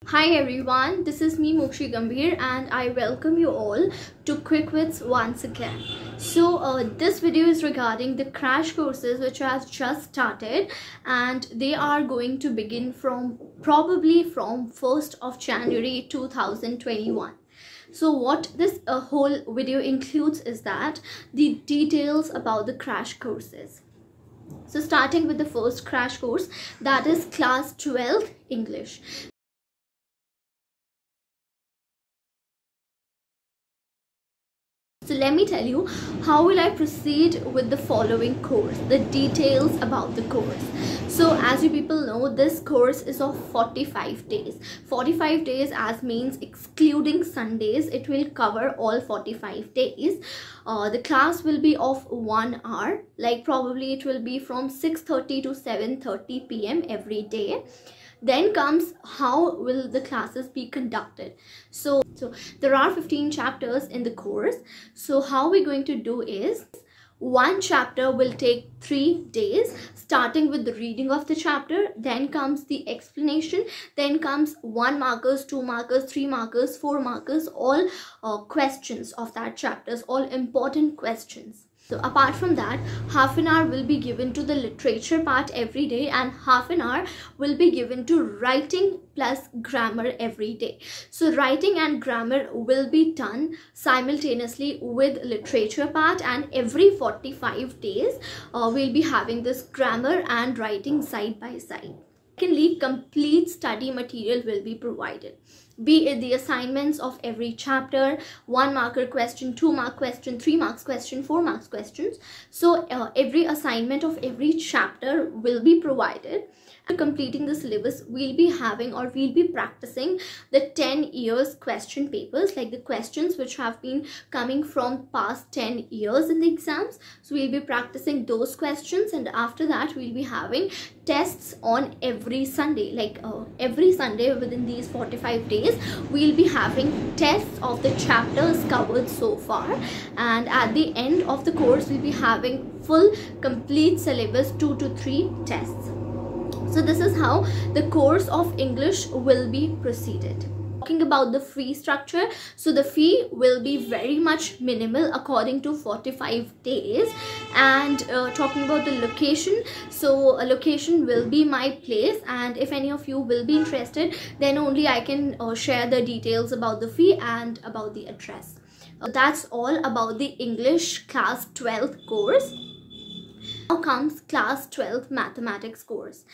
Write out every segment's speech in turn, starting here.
Hi everyone, this is me Mokshi Gambhir and I welcome you all to Quick once again. This video is regarding the crash courses which has just started and they are going to begin probably from 1st of January 2021. So what this whole video includes is that the details about the crash courses. So starting with the first crash course, that is class 12 English. So let me tell you how will I proceed with the following course, the details about the course. So as you people know, this course is of 45 days. 45 days as means excluding Sundays, it will cover all 45 days. The class will be of 1 hour, like probably it will be from 6:30 to 7:30 p.m. every day. Then comes how will the classes be conducted. So there are 15 chapters in the course. So how we're going to do is, one chapter will take 3 days, starting with the reading of the chapter, then comes the explanation, then comes 1 markers, 2 markers, 3 markers, 4 markers, all questions of that chapters, all important questions. So apart from that, half an hour will be given to the literature part every day and half an hour will be given to writing plus grammar every day. So writing and grammar will be done simultaneously with literature part, and every 45 days we'll be having this grammar and writing side by side. Secondly, complete study material will be provided, be it the assignments of every chapter, 1 marker question, 2 mark question, 3 marks question, 4 marks questions. So every assignment of every chapter will be provided. And completing the syllabus, we'll be having or we'll be practicing the 10 years question papers, like the questions which have been coming from past 10 years in the exams. So we'll be practicing those questions, and after that we'll be having tests on every Sunday, like every Sunday within these 45 days we'll be having tests of the chapters covered so far, and at the end of the course we'll be having full complete syllabus, 2 to 3 tests. So this is how the course of English will be proceeded. Talking about the fee structure, so the fee will be very much minimal according to 45 days. And talking about the location, so a location will be my place, and if any of you will be interested, then only I can share the details about the fee and about the address. That's all about the English class 12 course. Now comes class 12 mathematics course.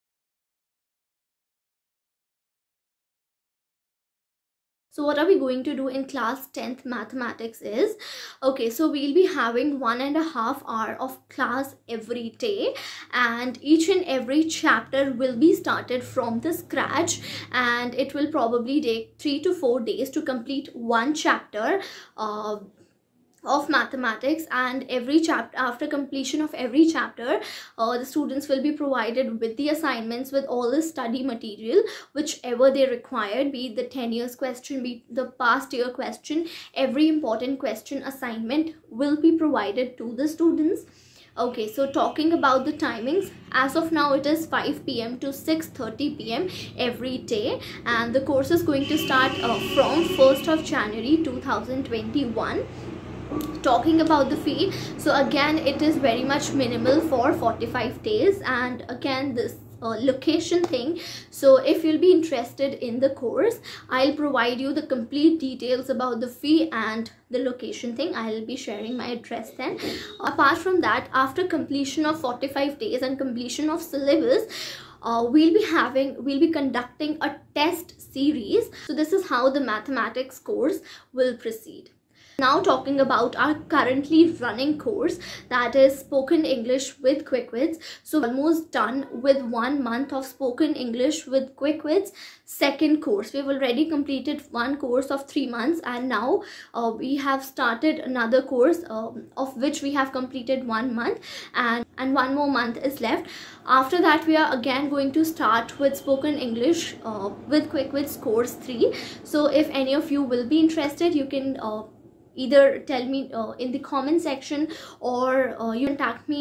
So what are we going to do in class 10th mathematics is, okay, so we'll be having 1.5 hours of class every day, and each and every chapter will be started from the scratch, and it will probably take 3 to 4 days to complete one chapter of mathematics. And every chapter, after completion of every chapter, the students will be provided with the assignments, with all the study material whichever they required, be it the 10 years question, be it the past year question. Every important question assignment will be provided to the students. Okay, so talking about the timings, as of now it is 5 p.m. to 6:30 p.m. every day, and the course is going to start from 1st of January 2021. Talking about the fee, so again it is very much minimal for 45 days, and again this location thing, so if you'll be interested in the course, I'll provide you the complete details about the fee and the location thing. I'll be sharing my address then. Apart from that, after completion of 45 days and completion of syllabus, we'll be conducting a test series. So this is how the mathematics course will proceed. Now talking about our currently running course, that is spoken English with Quick. So almost done with 1 month of spoken English with Quick. Second course, we've already completed one course of 3 months, and now we have started another course of which we have completed 1 month, and 1 more month is left. After that we are again going to start with spoken English with Quick course 3. So if any of you will be interested, you can either tell me in the comment section, or you contact me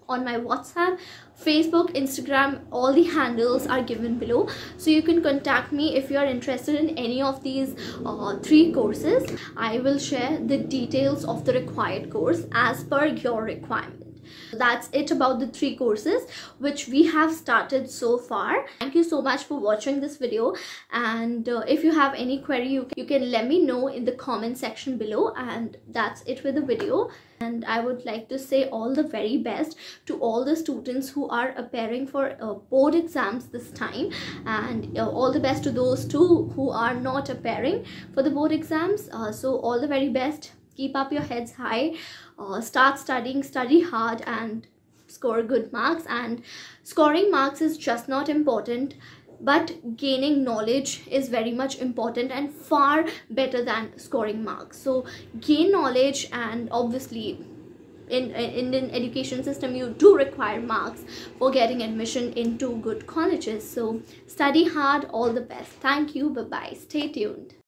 on my WhatsApp, Facebook, Instagram. All the handles are given below, so you can contact me if you are interested in any of these 3 courses. I will share the details of the required course as per your requirement. That's it about the 3 courses which we have started so far. Thank you so much for watching this video, and if you have any query, you can let me know in the comment section below. And that's it with the video. And I would like to say all the very best to all the students who are appearing for board exams this time, and all the best to those too who are not appearing for the board exams. So all the very best. Keep up your heads high, start studying, study hard, and score good marks. And scoring marks is just not important, but gaining knowledge is very much important and far better than scoring marks. So gain knowledge, and obviously in Indian education system you do require marks for getting admission into good colleges. So study hard. All the best. Thank you. Bye bye. Stay tuned.